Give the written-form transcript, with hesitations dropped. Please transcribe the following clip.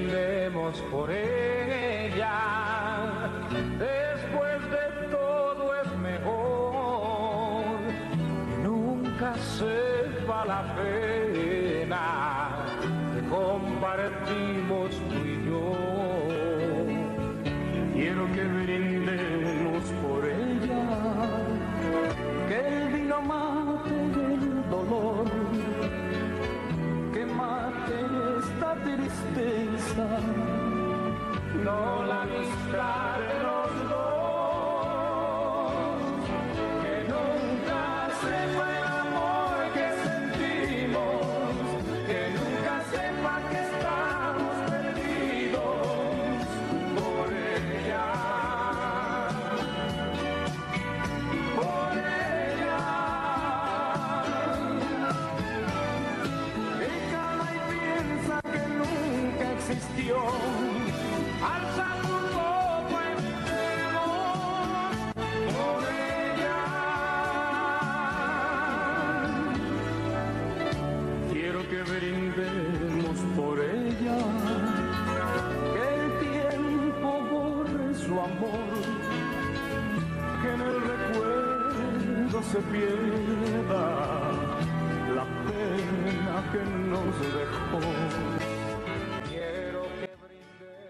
brindemos por ella. Después de todo es mejor que nunca sepa la pena que compartimos tú y yo. Quiero que brindemos por ella, que el vino mate el dolor, que mate esta tristeza, no la amistad de los dos, que nunca sepa el amor que sentimos, que nunca sepa que estamos perdidos por ella. Por ella, que cala y piensa que nunca existió. Alza tu copa en amor por ella. Quiero que brindemos por ella, que el tiempo borre su amor, que en el recuerdo se pierda la pena que nos dejó.